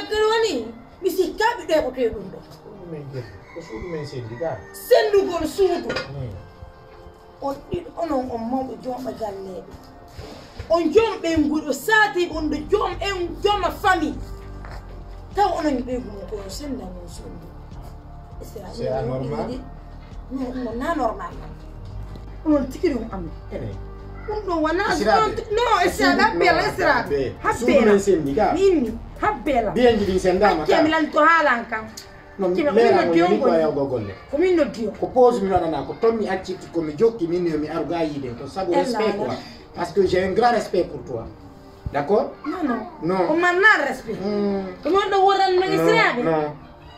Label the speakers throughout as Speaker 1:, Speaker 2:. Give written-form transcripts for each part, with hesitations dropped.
Speaker 1: macaroni mi sikka bi de ko te dum do
Speaker 2: ko suudu men sendi ga
Speaker 1: sendu gol suudu on ɗiɗo onon on mawɓe jomɓe galleɓe on jomɓe nguɗo saati on ɗo jom en joma famille taw onon ɓe gumo kono sendanon sondu
Speaker 2: c'est anormal
Speaker 1: non na normal onon tikiri ɗum am ɗum ɗo wona non esiraɗa bela esiraɓe
Speaker 2: habbela sendi ga
Speaker 1: minni habbela
Speaker 2: biyenji ɗin sendama
Speaker 1: kemi lalto haalan kam
Speaker 2: non lera mo ko yaw gogolle
Speaker 1: ko min noddiyo
Speaker 2: ko pose mi wadana ko tommi acciti ko mi jokki min mi aruga yide ko sabu respect quoi parce que j'ai un grand respect pour toi d'accord non
Speaker 1: ko man na respect ko mon do woran no israbe
Speaker 2: non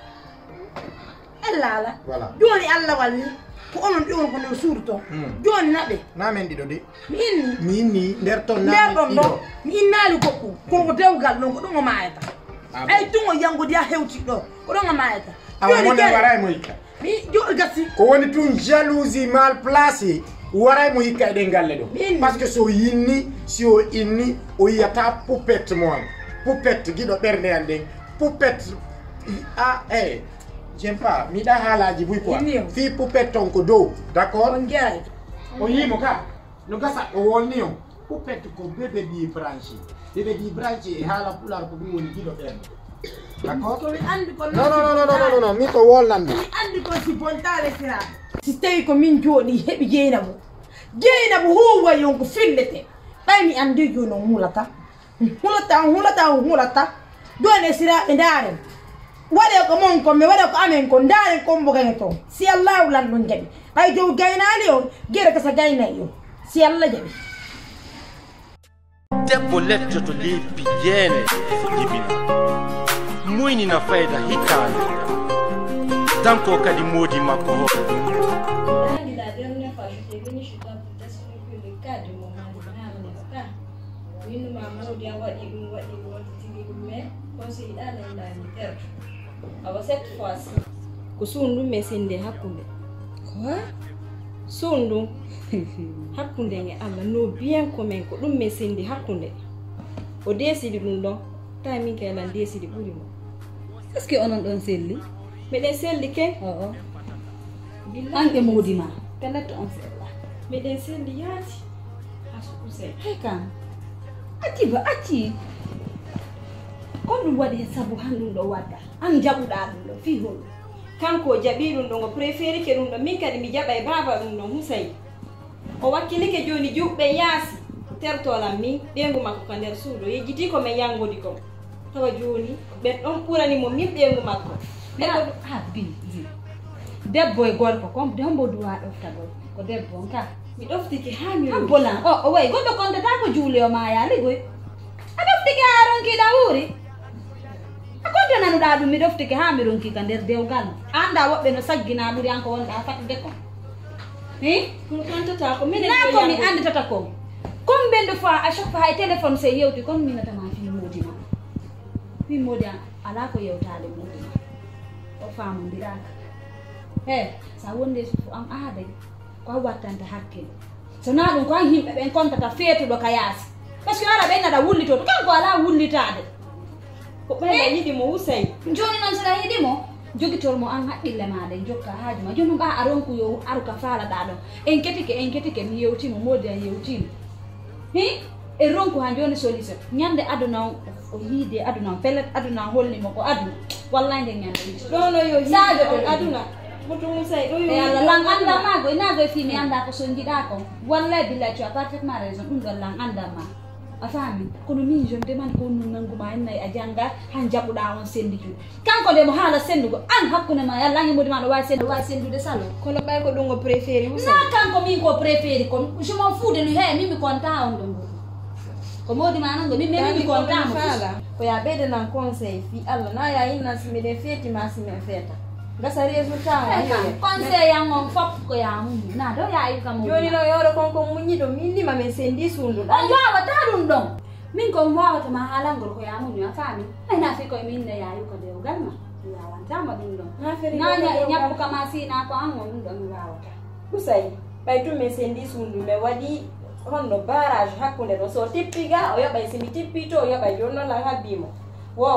Speaker 1: ella
Speaker 2: voilà
Speaker 1: joni alla walli ko onon ɗi on ko no surto joni naɓe
Speaker 2: na men ɗiɗo de
Speaker 1: mi
Speaker 2: inni nder ton na
Speaker 1: ɗo mi innali goɗɗum konko dewgal ɗon ko ɗum o mayata ay tungo yangude ya hewti ɗo ko ɗon o mayata
Speaker 2: joni waray mo hikka
Speaker 1: mi jo gassi
Speaker 2: ko woni tun jalousie mal placé waray mo hikka eɗen galle ɗo par ce que so yinni si o inni o yiyata poupette moon poupette giɗo ɓernde an ɗen poupette j'aime pas miɗa haalaji buy quoi fi poupette ton ko dow d'accord
Speaker 1: on jeeray
Speaker 2: o yimo ka no gasa o wolni on poupette ko bébé ɗi branché e haala pular ko ɗum woni giɗo ɓernde d'accord
Speaker 1: ko mi andi ko
Speaker 2: non mi ko wolnanmi
Speaker 1: mi andi ko si bontare sira si tawi ko min jooɗi heɓi jeynabo huwa yon ko fillete ɓay mi andi joni on hulata joni siraɓe ndaaren waɗe ko mon kon mi waɗe ko amen kon ndaaren kombo gagne toon si allah wulan ɗon jaaɓi ɓay dow gaynali o gueɗe kasa gaynayi o si allah jaaɓi
Speaker 3: debbo lettoto lebbi jeene jibina muynina fayda hittande danko kadi moodi makko ho
Speaker 4: La dernière fois, je t'ai venu chez toi pour t'expliquer le cas de mon mari, n'est-ce pas? Oui, nous m'avons dit mais conseil là la alors cette fois-ci, que sundu me sende hakunde. Quoi? Sundu hakunde nge Allah no bien commun ko dum me sende hakunde. O desidi dum don, tami kala desidi buri mo.
Speaker 5: Est-ce que onon don selli?
Speaker 4: Me den selli ke?
Speaker 5: Oh. Anke modima. Pelet on sella.
Speaker 4: Me den selli yati. Asu kusay.
Speaker 5: Hey kan. Ati. Kon dum wadi sabu handum do wadda. An jabuda dum do fi hol.
Speaker 4: Kanko jabi dum do ngo préféré ke dum do min kadi mi jaba e baba dum no Husay. O wakkili ke joni jubbe yaasi. Tertola min bengu makko ka nder suudo yejiti ko me yangodi ko. Tawa joni be don purani mo min bengu makko.
Speaker 5: Debbo e gorko kom dembo duwa ɗoftago ko debbo on ka
Speaker 4: mi ɗoftiki ha mi
Speaker 5: bolan o way goɗɗo kontata ko juule o ma yaali goy a ɗoftiki ha ronkiɗa wuuri a konto nanuɗa ɗum mi ɗoftiki ha mi ronki ka nder dewgal anda woɓɓe no saggina ɓuri an ko wonɗa fatde ko
Speaker 4: kono kontata ko minen
Speaker 5: na ko mi anditata ko comme ɓen de fois à chaque fois hay téléphone se yewti comme minatama fi modi an ala ko yewtade modima o famodiraka sa wonde fu am aada ko wattanta hakkilo so na ɗum ko an yimɓe ɓen kontata feetuɗo ka yaasi par ce que ara ɓen aɗa wullito to kanko ala wullitade
Speaker 4: ko ɓen yiɗi mo Husay
Speaker 5: joni noon saɗa yiɗimo jogitormo an haqqille maɗa jokka haaju ma joni ɓa aronku yo aru ka faalaɗa ɗon en ketike mi yewtimo modi an yewtimo e ronku han joni solution ñande aduna o yiide aduna felet aduna holnimo ko aduna wallahi nde ñande
Speaker 4: ɗono yo
Speaker 5: sajoto
Speaker 4: aduna moto Husay ɗo yo
Speaker 5: Allah lang anda mago inago fi mi anda ko son jiɗa ko wallahi billahi tu as parfaitement raison ɗum ɗon lang anda ma a faami kono min jon deman ko nun nanguma en nayi a janga han jaɓuɗa on sendijude kanko de mo haala sendugo an hakkunde ma yalla ngi modi ma ɗo wawi sendude salo
Speaker 4: kono ɓay ko ɗum o préféré Husay
Speaker 5: na kanko min ko préféré ko je m'en fous de lui mi konta on ɗon ko modi ma nango min mi konta mo
Speaker 4: fala ko ya ɓeydanan conseil fi Allah na ya hinna simiɗen feetima simin feeta gasa résultat
Speaker 5: conseil yang on fop ko ya mum na do ya yi kam
Speaker 4: joni no yoro konko munyi do min lima men sendi sundu
Speaker 5: on wawata ɗum ɗon min ko wawata ma haalangol ko ya mum a faami na fi koye min ne yayi ko dewgal ma mi wawantama ɗum ɗon na ñappu kama sina ko an on ɗum ɗon mi wawata
Speaker 4: Husay ɓay tum men sendi sundu mi waɗi honno barrage hakkunde ɗo so tippiga o yoɓay simi tippi to o yoɓay joni noon lan habbimo wo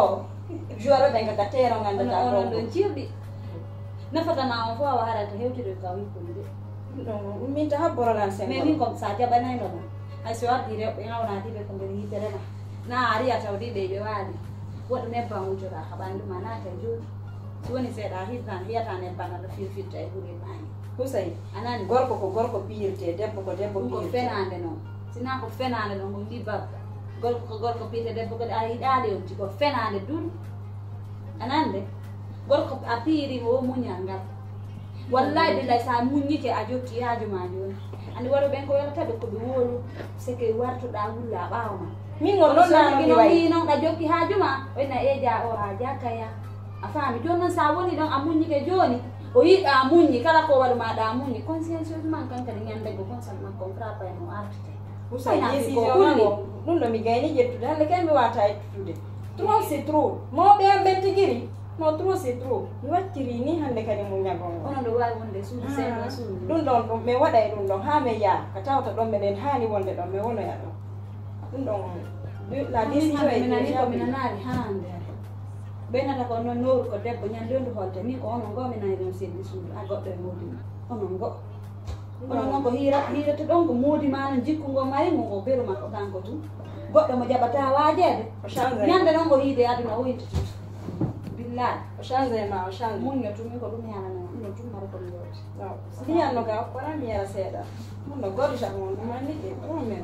Speaker 6: joro ɓe ga gatero gandata
Speaker 5: onon ɗon cirɗi nafatama on fof awa harata hewtide ka wikkude
Speaker 6: ɗum min ta habborolan sen
Speaker 5: mais min comme ça jaɓanayno ma hay so wardi rewɓe gawnatiɓe ko nder yitere ma na ariya tawdi ɓe waali woɗɗo nebban wujoɗa ha ɓandu ma nata joni so woni seeɗa hirtan wiyata nebban aɗa firfirta e ɓuuri mani
Speaker 6: Husay
Speaker 5: anani
Speaker 6: gorko ko gorko piyirte debbo ko debbo
Speaker 5: ɗum ko
Speaker 6: piyirte
Speaker 5: fenade noon sina ko fenade noon ɗum ɗi babba gorko ko gorko piyirte debbo kadi a yiɗali yonti ko fenade duɗ anande gorko a piirima o muñal ngal wallahi billahi sa muñike a jotti yaaju ma joni andi waɗo ɓen ko welataɓe koɓe wolu seke wartoɗa wulla a ɓaawa ma
Speaker 6: min gon ɗon nanoɗi way
Speaker 5: noon ɗa jokki haaju ma oyna eeja o ha jakaya a faami joni noon sa woni ɗon a muñike joni o yiɗa muñi kala ko waɗu maɗa a muñi consciencieuse man kankadi ñandego constat makko on frappe no artete
Speaker 6: Husay décision o ɗum ɗo mi gayni ƴettude hande kay mi wata ƴettude trop c'est trop mawɓe am ɓen tigiri no trop c'est trop mi wattiri ni hande kadi mo ñagon
Speaker 5: onon ɗo wawi wonde suudu seeɗa suudu
Speaker 6: ɗum ɗon ɗum mi waɗay ɗum ɗon ha mi yaa ka tawta ɗon meɗen hani wonde ɗon mi wonoya ɗon ɗum ɗon la décision e
Speaker 5: minani ko minanari hande ɓeynata ko noon noru ko debbo ñande ndu holte min ko onon go minani ɗon seeɗi suudu a goɗɗo e modima onon go onon noon ko hiirata ɗon ko moodi ma no jikku ngo mari mo o beru makko kanko tum goɗɗo mo jaɓata waajede ñande noon ko hiide aduna woytata billahi
Speaker 6: o change ma o change
Speaker 5: muño tumi ko ɗum yanana ɗum no tummata komi yewti
Speaker 6: siyanno ka wona mi yara seeɗa ɗum no goɗɗita mon ɗum anniɗe ɗum men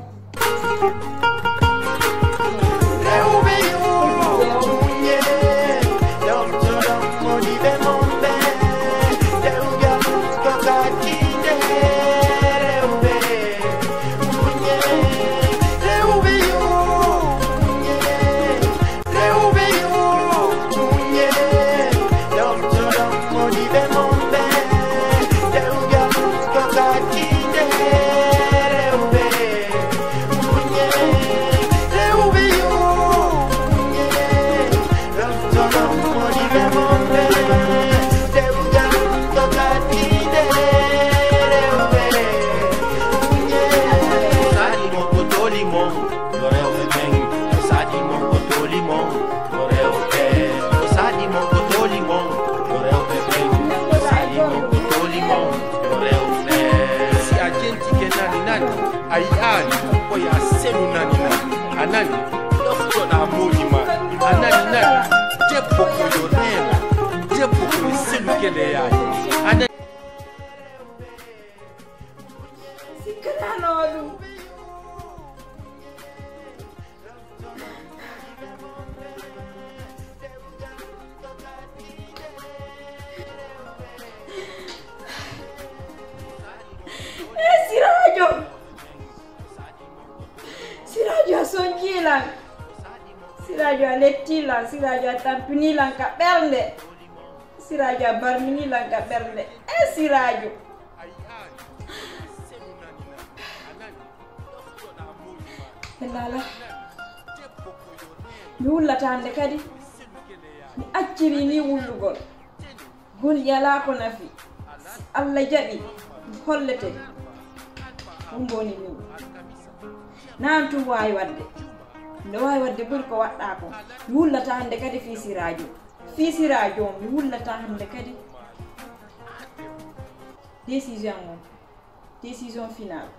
Speaker 3: anani ɗoftoɗa moƴima anani nani debbo koyo reena debbo koyo selukele yaani anani
Speaker 6: sikkanano ɗum Sirajo a soñjilan Sirajo a lettilan Sirajo a tampinilan ka ɓernde Sirajo a barminilan ka ɓernde Sirajo lala mi wullata hande kadi mi acciri ni wullugol gol yala ko nafi Allah jaɓi hollete ɗum boni min nan tum wawi wadde nde wawi wadde ɓuri ko waɗɗa ko mi wullata hande kadi fiisirajo mi wullata hande kadi décision on décision finale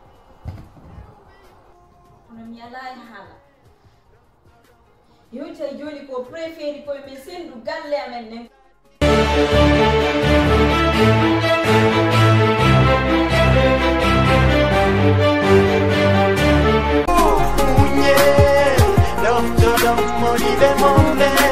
Speaker 6: kono mi ala e haala yewtay joni ko préféri koye min sendu galle amen nen
Speaker 7: Don't mori de mon